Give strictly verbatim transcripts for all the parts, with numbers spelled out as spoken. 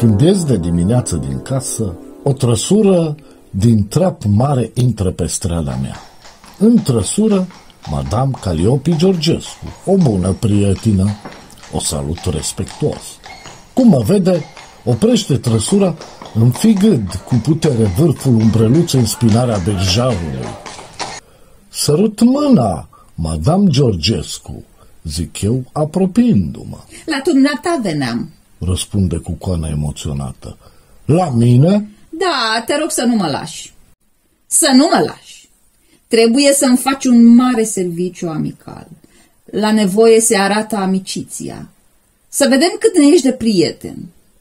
Când ies de dimineață din casă, o trăsură din trap mare intră pe strada mea. În trăsură, Madame Calliope Georgescu, o bună prietină. O salut respectuos. Cum mă vede, oprește trăsura, înfigând cu putere vârful umbreluței în spinarea berjarului. Sărut mâna, Madame Georgescu, zic eu, apropiindu-mă. La dumneata veneam, răspunde Cucoana emoționată. La mine? Da, te rog să nu mă lași. Să nu mă lași. Trebuie să-mi faci un mare serviciu amical. La nevoie se arată amiciția. Să vedem cât ne ești de prieten.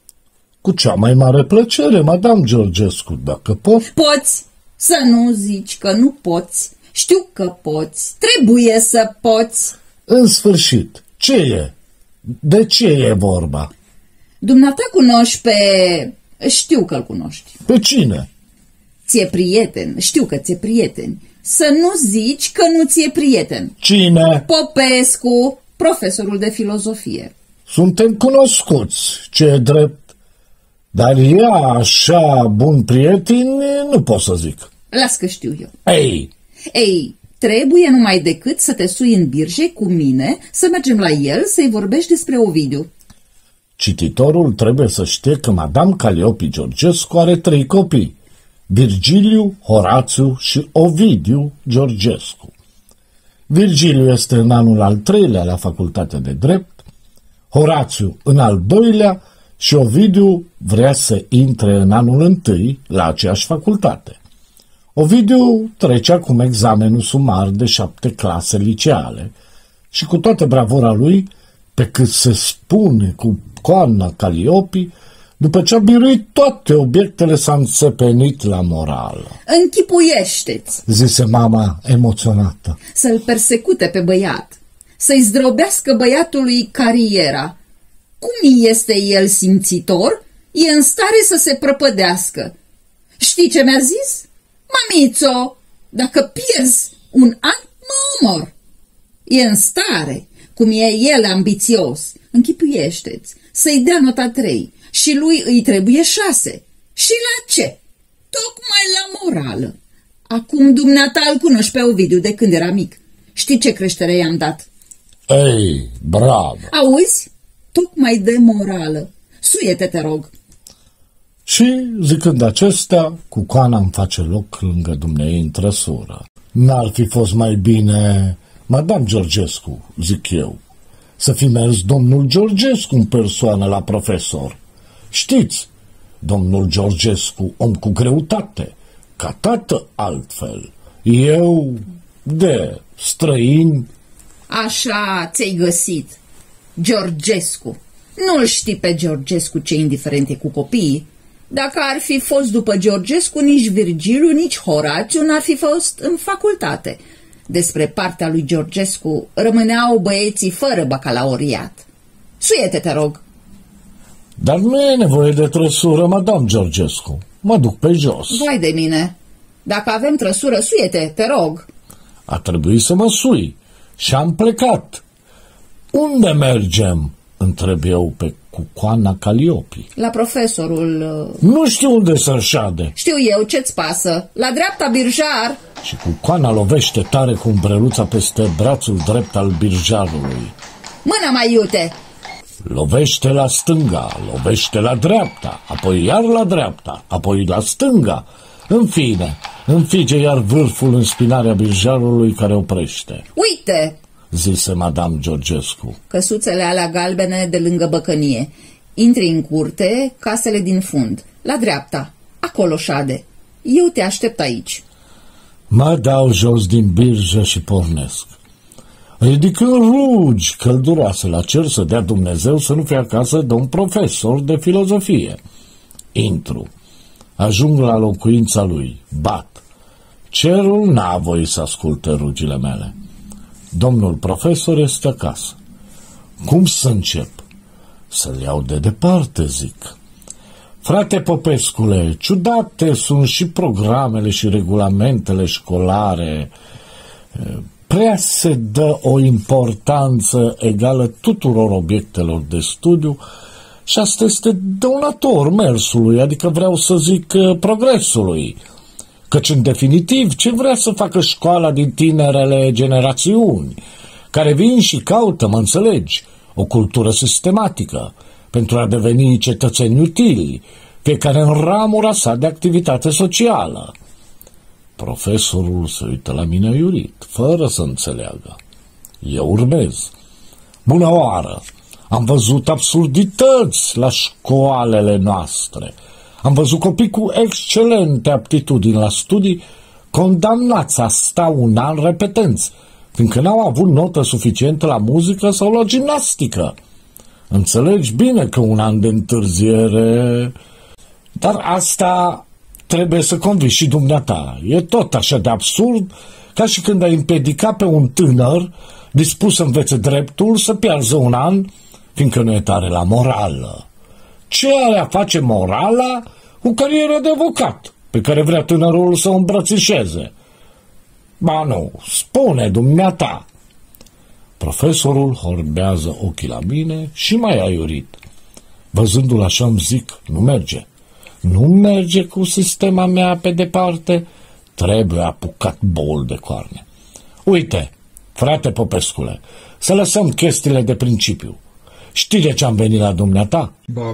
Cu cea mai mare plăcere, Madame Georgescu, dacă pot. Poți, să nu zici că nu poți. Știu că poți, trebuie să poți. În sfârșit, ce e? De ce e vorba? Dumneata cunoști pe... Știu că-l cunoști. Pe cine? Ți-e prieten, știu că ți-e prieten. Să nu zici că nu ți-e prieten. Cine? Popescu, profesorul de filozofie. Suntem cunoscuți, ce e drept. Dar ea, așa bun prieten, nu pot să zic. Las că știu eu. Ei! Ei, trebuie numai decât să te sui în birje cu mine, să mergem la el să-i vorbești despre Ovidiu. Cititorul trebuie să știe că Madame Calliope Georgescu are trei copii, Virgiliu, Horațiu și Ovidiu Georgescu. Virgiliu este în anul al treilea la facultatea de drept, Horațiu în al doilea și Ovidiu vrea să intre în anul întâi la aceeași facultate. Ovidiu trece acum examenul sumar de șapte clase liceale și cu toată bravura lui, pe cât se spune cu Cucoana Calliope, după ce a biruit toate obiectele, s-a înțepenit la morală. Închipuiește-ți, zise mama emoționată, să-l persecute pe băiat, să-i zdrobească băiatului cariera. Cum este el simțitor, e în stare să se prăpădească. Știi ce mi-a zis? Mamițo, dacă pierzi un an, mă omor. E în stare, cum e el ambițios, închipuiește-ți, să-i dea nota trei și lui îi trebuie șase. Și la ce? Tocmai la morală. Acum dumneata îl cunoști pe Ovidiu de când era mic. Știi ce creștere i-am dat? Ei, bravo! Auzi? Tocmai de morală. Suie-te, te rog. Și, zicând acestea, Cucoana îmi face loc lângă dumneei în trăsură. N-ar fi fost mai bine, Madame Georgescu, zic eu, să fi mers domnul Georgescu în persoană la profesor. Știți, domnul Georgescu, om cu greutate, ca tată altfel. Eu, de străini... Așa ți-ai găsit, Georgescu. Nu-l știi pe Georgescu ce indiferent e cu copiii. Dacă ar fi fost după Georgescu, nici Virgiliu, nici Horațiu n-ar fi fost în facultate. Despre partea lui Georgescu rămâneau băieții fără bacalaureat. Suie-te, te rog. Dar nu e nevoie de trăsură, Madame Georgescu. Mă duc pe jos. Vai de mine. Dacă avem trăsură, suie-te, te rog. A trebuit să mă sui și am plecat. Unde mergem? Întreb eu pe Cucoana Calliope. La profesorul... Nu știu unde să șade. Știu eu, ce-ți pasă? La dreapta, birjar. Și Cucoana lovește tare cu umbreluța peste brațul drept al birjarului. Mâna mai iute! Lovește la stânga, lovește la dreapta, apoi iar la dreapta, apoi la stânga. În fine, înfige iar vârful în spinarea birjarului care oprește. Uite! Zise Madame Georgescu. Căsuțele alea galbene de lângă băcănie. Intri în curte, casele din fund. La dreapta, acolo șade. Eu te aștept aici. Mă dau jos din birjă și pornesc. Ridicând rugi călduroase la cer să dea Dumnezeu să nu fie acasă domn profesor de filozofie. Intru. Ajung la locuința lui. Bat. Cerul n-a voie să asculte rugile mele. Domnul profesor este acasă. Cum să încep? Să-l iau de departe, zic. Frate Popescule, ciudate sunt și programele și regulamentele școlare. Prea se dă o importanță egală tuturor obiectelor de studiu Și asta este dăunător mersului, adică vreau să zic progresului. Căci, în definitiv, ce vrea să facă școala din tinerele generațiuni, care vin și caută, mă înțelegi, o cultură sistematică, pentru a deveni cetățeni utili, fiecare în ramura sa de activitate socială. Profesorul se uită la mine iurit, fără să înțeleagă. Eu urmez. Bună oară! Am văzut absurdități la școalele noastre. Am văzut copii cu excelente aptitudini la studii condamnați a sta un an repetenți, fiindcă n-au avut notă suficientă la muzică sau la gimnastică. Înțelegi bine că un an de întârziere... Dar asta trebuie să convingi și dumneata. E tot așa de absurd ca și când ai împiedica pe un tânăr dispus să învețe dreptul să piardă un an, fiindcă nu e tare la morală. Ce are a face morala cu cariera de avocat, pe care vrea tânărul să o îmbrățișeze? Ba nu, spune dumneata. Profesorul horbează ochii la mine și mai aiurit. Văzându-l așa îmi zic, nu merge. Nu merge cu sistema mea pe departe, trebuie apucat bol de coarne. Uite, frate Popescule, să lăsăm chestiile de principiu. Știi de ce am venit la dumneata? Ba.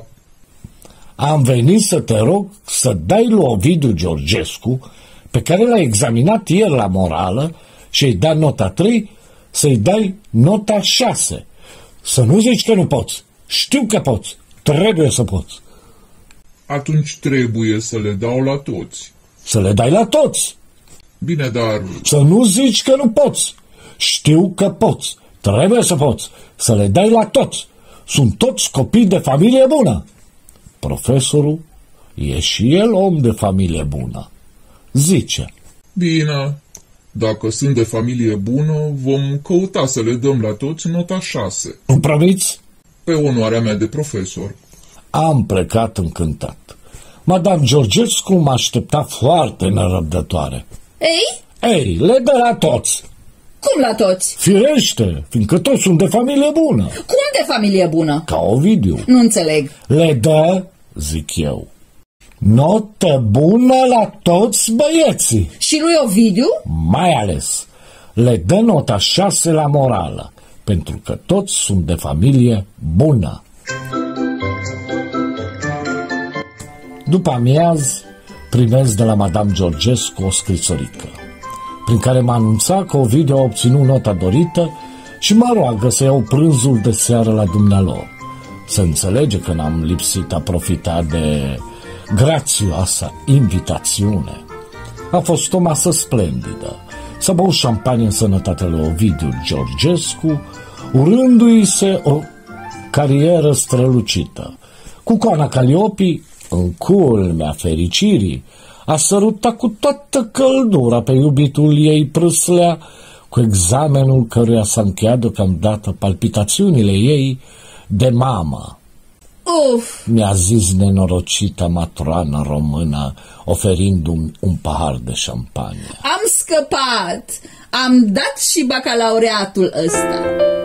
Am venit să te rog să dai lui Ovidiu Georgescu, pe care l-ai examinat ieri la morală și îi dai nota trei, să-i dai nota șase. Să nu zici că nu poți. Știu că poți. Trebuie să poți. Atunci trebuie să le dau la toți. Să le dai la toți. Bine, dar... Să nu zici că nu poți. Știu că poți. Trebuie să poți. Să le dai la toți. Sunt toți copii de familie bună. Profesorul e și el om de familie bună. Zice. Bine, dacă sunt de familie bună, vom căuta să le dăm la toți nota șase. Nu promiți? Pe onoarea mea de profesor. Am plecat încântat. Madame Georgescu m-a așteptat foarte nerăbdătoare. Ei? Ei, le dă la toți. Cum la toți? Firește, fiindcă toți sunt de familie bună. Cum de familie bună? Ca Ovidiu. Nu înțeleg. Le dă, zic eu, notă bună la toți băieții. Și lui Ovidiu? Mai ales, le dă nota șase la morală, pentru că toți sunt de familie bună. După amiaz, primesc de la Madame Georgescu o scrisorică, prin care mă anunța că Ovidiu a obținut nota dorită și mă roagă să iau prânzul de seară la dumnealor. Se înțelege că n-am lipsit a profita de grațioasa invitațiune. A fost o masă splendidă. S-a băut șampanie în sănătatea lui Ovidiu Georgescu, urându-i se o carieră strălucită. Cucoana Calliope, în culmea fericirii, a sărutat cu toată căldura pe iubitul ei Prâslea, cu examenul căruia s-a încheiat deocamdată palpitațiunile ei de mamă. Uf! Mi-a zis nenorocita matroană română, oferindu-mi un pahar de șampanie. Am scăpat! Am dat și bacalaureatul ăsta.